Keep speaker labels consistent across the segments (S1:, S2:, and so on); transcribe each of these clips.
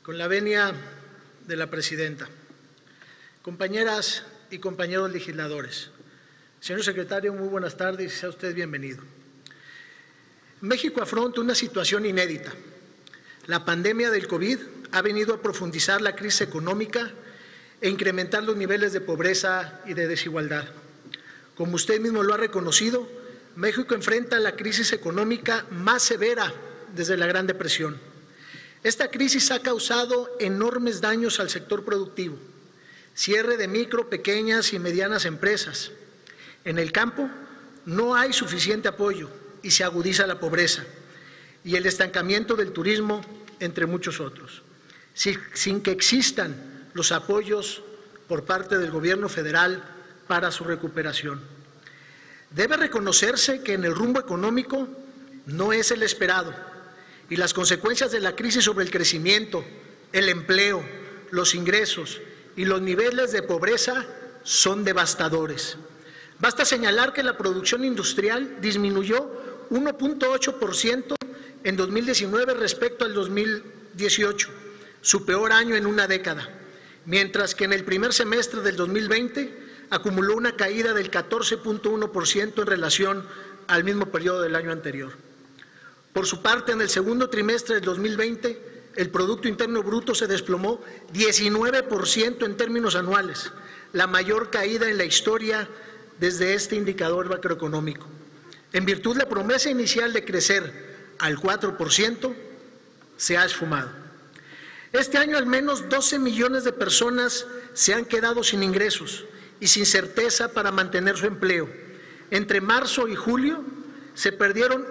S1: Con la venia de la presidenta, compañeras y compañeros legisladores, señor secretario, muy buenas tardes y sea usted bienvenido. México afronta una situación inédita. La pandemia del COVID ha venido a profundizar la crisis económica e incrementar los niveles de pobreza y de desigualdad. Como usted mismo lo ha reconocido, México enfrenta la crisis económica más severa desde la Gran Depresión. Esta crisis ha causado enormes daños al sector productivo, cierre de micro, pequeñas y medianas empresas. En el campo no hay suficiente apoyo y se agudiza la pobreza y el estancamiento del turismo, entre muchos otros, sin que existan los apoyos por parte del Gobierno federal para su recuperación. Debe reconocerse que en el rumbo económico no es el esperado y las consecuencias de la crisis sobre el crecimiento, el empleo, los ingresos y los niveles de pobreza son devastadores. Basta señalar que la producción industrial disminuyó 1.8% en 2019 respecto al 2018, su peor año en una década, mientras que en el primer semestre del 2020 acumuló una caída del 14.1% en relación al mismo periodo del año anterior. Por su parte, en el segundo trimestre del 2020, el Producto Interno Bruto se desplomó 19% en términos anuales, la mayor caída en la historia desde este indicador macroeconómico. En virtud de la promesa inicial de crecer al 4%, se ha esfumado. Este año al menos 12 millones de personas se han quedado sin ingresos y sin certeza para mantener su empleo. Entre marzo y julio se perdieron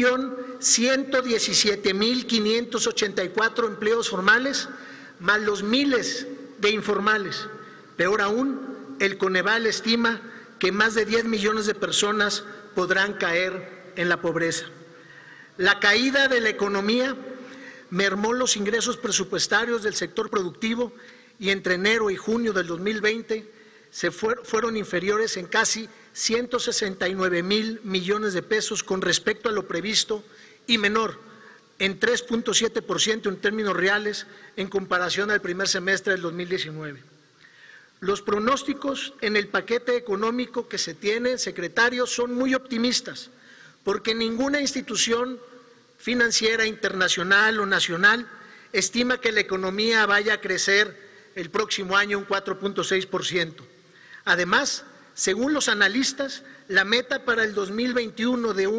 S1: 1.117.584 empleos formales, más los miles de informales. Peor aún, el Coneval estima que más de 10 millones de personas podrán caer en la pobreza. La caída de la economía mermó los ingresos presupuestarios del sector productivo y entre enero y junio del 2020 fueron inferiores en casi 169,000 millones de pesos con respecto a lo previsto y menor en 3.7% en términos reales en comparación al primer semestre del 2019. Los pronósticos en el paquete económico que se tiene, secretario, son muy optimistas, porque ninguna institución financiera internacional o nacional estima que la economía vaya a crecer el próximo año un 4.6%. Además, según los analistas, la meta para el 2021 de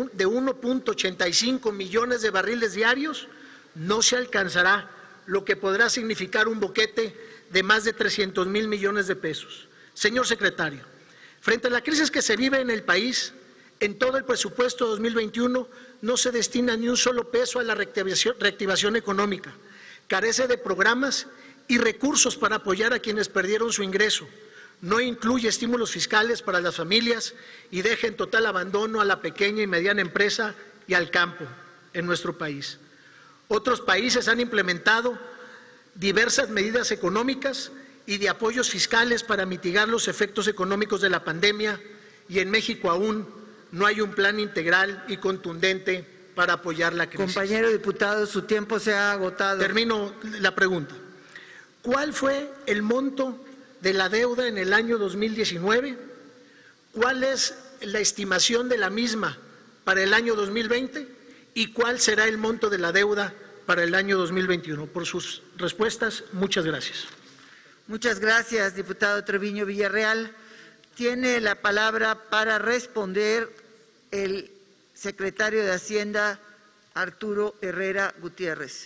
S1: 1.85 millones de barriles diarios no se alcanzará, lo que podrá significar un boquete de más de 300,000 millones de pesos. Señor secretario, frente a la crisis que se vive en el país, en todo el presupuesto 2021 no se destina ni un solo peso a la reactivación económica, carece de programas y recursos para apoyar a quienes perdieron su ingreso, no incluye estímulos fiscales para las familias y deja en total abandono a la pequeña y mediana empresa y al campo en nuestro país. Otros países han implementado diversas medidas económicas y de apoyos fiscales para mitigar los efectos económicos de la pandemia y en México aún no hay un plan integral y contundente para apoyar la crisis.
S2: Compañero diputado, su tiempo se ha agotado.
S1: Termino la pregunta. ¿Cuál fue el monto de la deuda en el año 2019? ¿Cuál es la estimación de la misma para el año 2020? ¿Y cuál será el monto de la deuda para el año 2021? Por sus respuestas, muchas gracias.
S2: Muchas gracias, diputado Treviño Villarreal. Tiene la palabra para responder el secretario de Hacienda, Arturo Herrera Gutiérrez.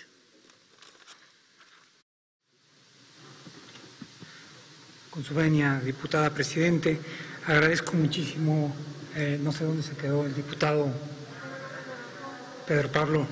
S3: Con su venia, diputada Presidente, agradezco muchísimo, no sé dónde se quedó el diputado Pedro Pablo,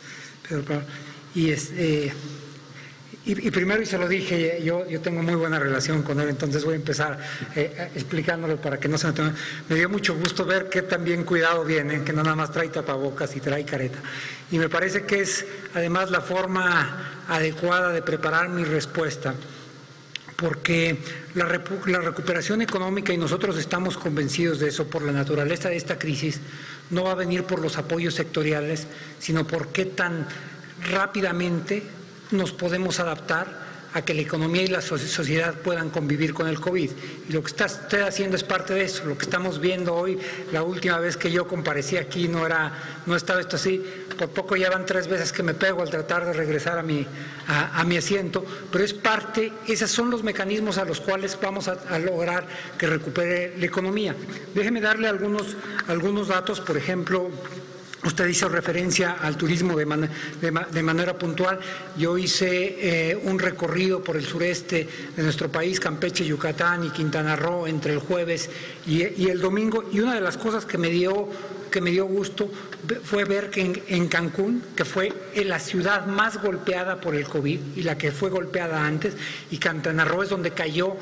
S3: y primero, y se lo dije, yo tengo muy buena relación con él, entonces voy a empezar explicándolo para que no se me tome. Me dio mucho gusto ver que también cuidado viene, que no nada más trae tapabocas y trae careta. Y me parece que es además la forma adecuada de preparar mi respuesta, porque la recuperación económica, y nosotros estamos convencidos de eso por la naturaleza de esta crisis, no va a venir por los apoyos sectoriales, sino por qué tan rápidamente nos podemos adaptar a que la economía y la sociedad puedan convivir con el COVID. Y lo que está usted haciendo es parte de eso. Lo que estamos viendo hoy, la última vez que yo comparecí aquí no estaba esto así. Por poco ya van 3 veces que me pego al tratar de regresar a mi asiento, pero es parte, esos son los mecanismos a los cuales vamos a lograr que recupere la economía. Déjeme darle algunos datos, por ejemplo. Usted hizo referencia al turismo de manera puntual. Yo hice un recorrido por el sureste de nuestro país, Campeche, Yucatán y Quintana Roo, entre el jueves y el domingo. Y una de las cosas que me dio gusto fue ver que en Cancún, que fue la ciudad más golpeada por el COVID y la que fue golpeada antes, y Quintana Roo es donde cayó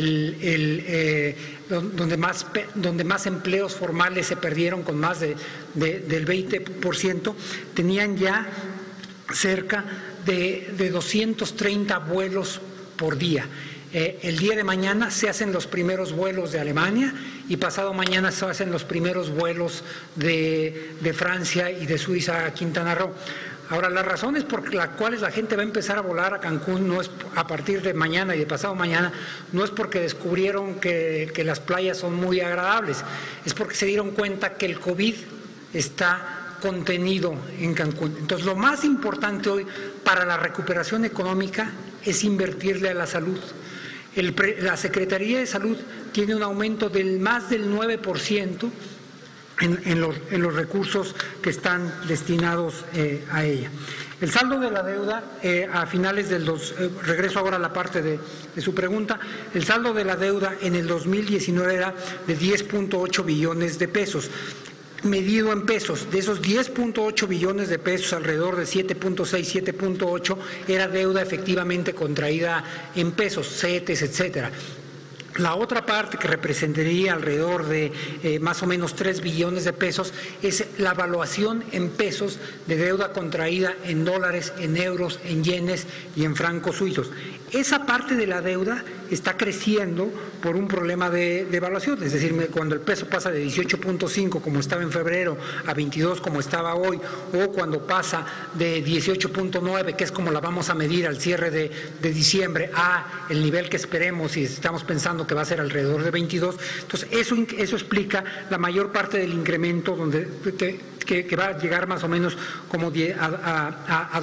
S3: donde más empleos formales se perdieron, con más del 20%, tenían ya cerca de 230 vuelos por día. El día de mañana se hacen los primeros vuelos de Alemania y pasado mañana se hacen los primeros vuelos de Francia y de Suiza a Quintana Roo. Ahora, las razones por las cuales la gente va a empezar a volar a Cancún no es a partir de mañana y de pasado mañana, no es porque descubrieron que las playas son muy agradables, es porque se dieron cuenta que el COVID está contenido en Cancún. Entonces, lo más importante hoy para la recuperación económica es invertirle a la salud. La Secretaría de Salud tiene un aumento del más del 9% en los recursos que están destinados a ella. El saldo de la deuda a finales regreso ahora a la parte de su pregunta, el saldo de la deuda en el 2019 era de 10.8 billones de pesos. Medido en pesos, de esos 10.8 billones de pesos, alrededor de 7.6, 7.8 era deuda efectivamente contraída en pesos, CETES, etcétera. La otra parte, que representaría alrededor de más o menos 3 billones de pesos, es la evaluación en pesos de deuda contraída en dólares, en euros, en yenes y en francos suizos. Esa parte de la deuda está creciendo por un problema de evaluación, es decir, cuando el peso pasa de 18.5 como estaba en febrero a 22 como estaba hoy, o cuando pasa de 18.9, que es como la vamos a medir al cierre de diciembre, a el nivel que esperemos y estamos pensando que va a ser alrededor de 22, entonces eso explica la mayor parte del incremento que va a llegar más o menos como a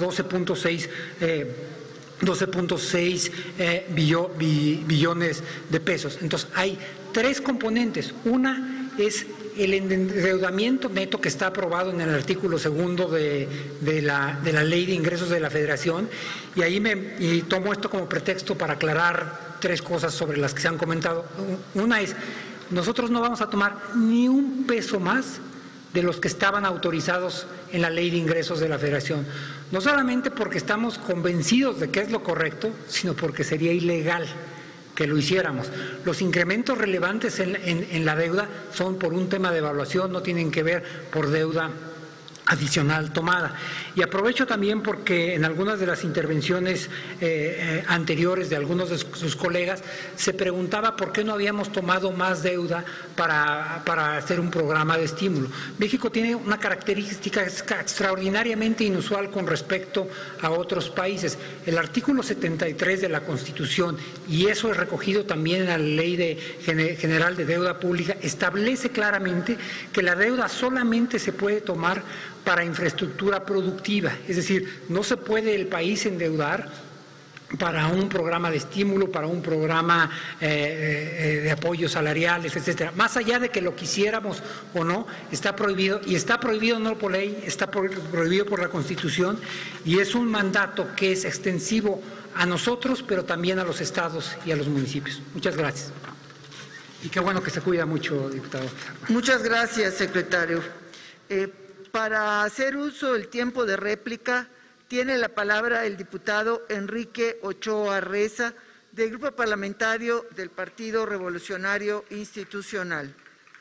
S3: 12.6 billones de pesos. Entonces, hay 3 componentes. Una es el endeudamiento neto que está aprobado en el artículo 2 de la Ley de Ingresos de la Federación, y ahí tomo esto como pretexto para aclarar 3 cosas sobre las que se han comentado. Una es, nosotros no vamos a tomar ni un peso más de los que estaban autorizados en la Ley de Ingresos de la Federación. No solamente porque estamos convencidos de que es lo correcto, sino porque sería ilegal que lo hiciéramos. Los incrementos relevantes en la deuda son por un tema de evaluación, no tienen que ver por deuda adicional tomada. Y aprovecho también porque en algunas de las intervenciones anteriores de algunos de sus colegas se preguntaba por qué no habíamos tomado más deuda para hacer un programa de estímulo. México tiene una característica extraordinariamente inusual con respecto a otros países. El artículo 73 de la Constitución, y eso es recogido también en la Ley General de Deuda Pública, establece claramente que la deuda solamente se puede tomar para infraestructura productiva, es decir, no se puede el país endeudar para un programa de estímulo, para un programa de apoyos salariales, etcétera. Más allá de que lo quisiéramos o no, está prohibido, y está prohibido no por ley, está prohibido por la Constitución, y es un mandato que es extensivo a nosotros, pero también a los estados y a los municipios. Muchas gracias. Y qué bueno que se cuida mucho, diputado.
S2: Muchas gracias, secretario. Para hacer uso del tiempo de réplica, tiene la palabra el diputado Enrique Ochoa Reza, del Grupo Parlamentario del Partido Revolucionario Institucional.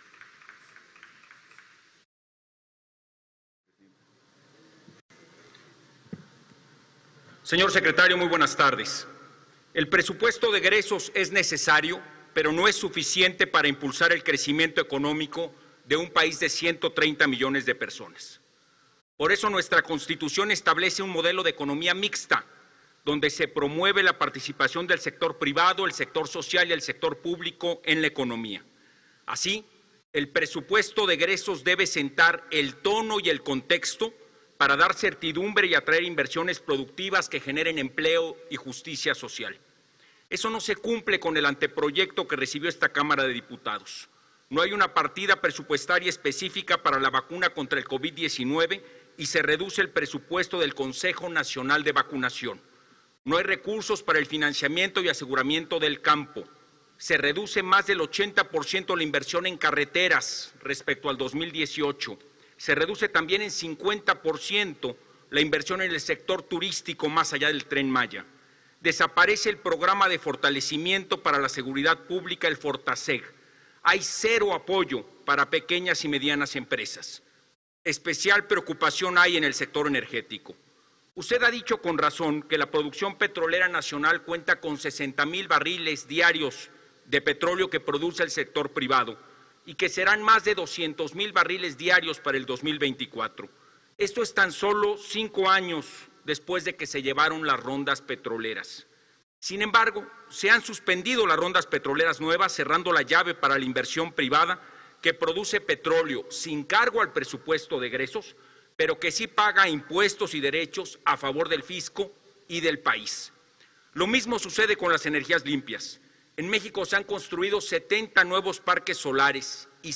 S4: Señor secretario, muy buenas tardes. El presupuesto de egresos es necesario, pero no es suficiente para impulsar el crecimiento económico de un país de 130 millones de personas. Por eso nuestra Constitución establece un modelo de economía mixta, donde se promueve la participación del sector privado, el sector social y el sector público en la economía. Así, el presupuesto de egresos debe sentar el tono y el contexto para dar certidumbre y atraer inversiones productivas que generen empleo y justicia social. Eso no se cumple con el anteproyecto que recibió esta Cámara de Diputados. No hay una partida presupuestaria específica para la vacuna contra el COVID-19 y se reduce el presupuesto del Consejo Nacional de Vacunación. No hay recursos para el financiamiento y aseguramiento del campo. Se reduce más del 80% la inversión en carreteras respecto al 2018. Se reduce también en 50% la inversión en el sector turístico más allá del Tren Maya. Desaparece el programa de fortalecimiento para la seguridad pública, el Fortaseg. Hay cero apoyo para pequeñas y medianas empresas. Especial preocupación hay en el sector energético. Usted ha dicho con razón que la producción petrolera nacional cuenta con 60,000 barriles diarios de petróleo que produce el sector privado y que serán más de 200,000 barriles diarios para el 2024. Esto es tan solo 5 años después de que se llevaron las rondas petroleras. Sin embargo, se han suspendido las rondas petroleras nuevas, cerrando la llave para la inversión privada que produce petróleo sin cargo al presupuesto de egresos, pero que sí paga impuestos y derechos a favor del fisco y del país. Lo mismo sucede con las energías limpias. En México se han construido 70 nuevos parques solares y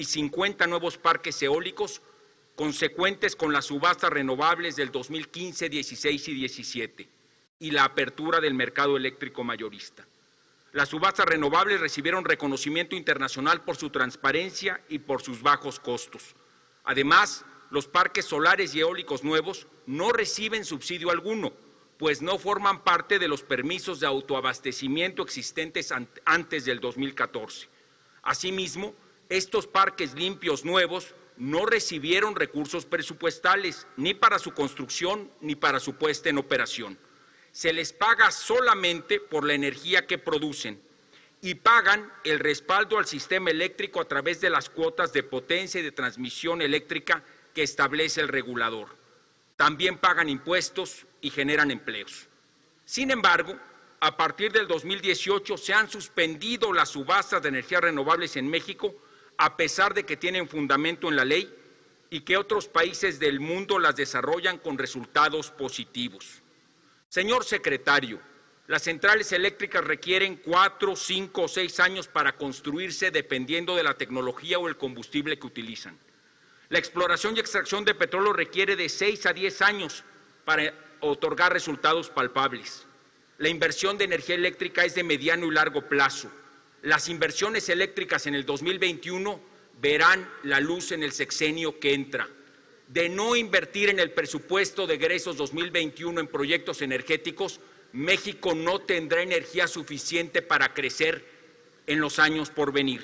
S4: 50 nuevos parques eólicos, consecuentes con las subastas renovables del 2015, 16 y 17 y la apertura del mercado eléctrico mayorista. Las subastas renovables recibieron reconocimiento internacional por su transparencia y por sus bajos costos. Además, los parques solares y eólicos nuevos no reciben subsidio alguno, pues no forman parte de los permisos de autoabastecimiento existentes antes del 2014. Asimismo, estos parques limpios nuevos no recibieron recursos presupuestales ni para su construcción ni para su puesta en operación. Se les paga solamente por la energía que producen y pagan el respaldo al sistema eléctrico a través de las cuotas de potencia y de transmisión eléctrica que establece el regulador. También pagan impuestos y generan empleos. Sin embargo, a partir del 2018 se han suspendido las subastas de energías renovables en México, a pesar de que tienen fundamento en la ley y que otros países del mundo las desarrollan con resultados positivos. Señor secretario, las centrales eléctricas requieren 4, 5 o 6 años para construirse dependiendo de la tecnología o el combustible que utilizan. La exploración y extracción de petróleo requiere de 6 a 10 años para otorgar resultados palpables. La inversión de energía eléctrica es de mediano y largo plazo. Las inversiones eléctricas en el 2021 verán la luz en el sexenio que entra. De no invertir en el presupuesto de egresos 2021 en proyectos energéticos, México no tendrá energía suficiente para crecer en los años por venir.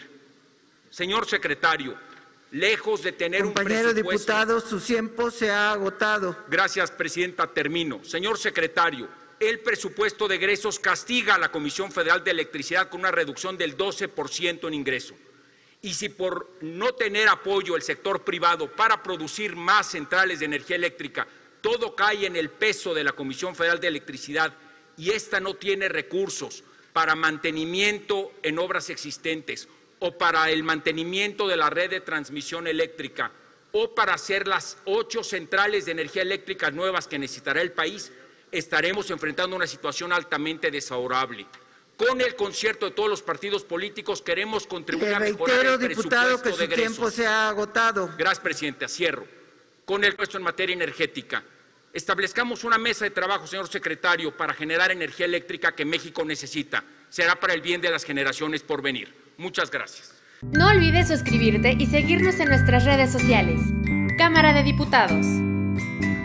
S4: Señor secretario, lejos de tener un presupuesto…
S2: Compañero diputado, su tiempo se ha agotado.
S4: Gracias, presidenta. Termino. Señor secretario, el presupuesto de egresos castiga a la Comisión Federal de Electricidad con una reducción del 12% en ingreso. Y si por no tener apoyo el sector privado para producir más centrales de energía eléctrica, todo cae en el peso de la Comisión Federal de Electricidad y esta no tiene recursos para mantenimiento en obras existentes o para el mantenimiento de la red de transmisión eléctrica o para hacer las 8 centrales de energía eléctrica nuevas que necesitará el país, estaremos enfrentando una situación altamente desfavorable. Con el concierto de todos los partidos políticos queremos contribuir a mejorar el
S2: diputado, que
S4: presupuesto de
S2: su tiempo
S4: egresos.
S2: se ha agotado.
S4: Gracias, presidenta. Cierro. Con el puesto en materia energética. Establezcamos una mesa de trabajo, señor secretario, para generar energía eléctrica que México necesita. Será para el bien de las generaciones por venir. Muchas gracias.
S5: No olvides suscribirte y seguirnos en nuestras redes sociales. Cámara de Diputados.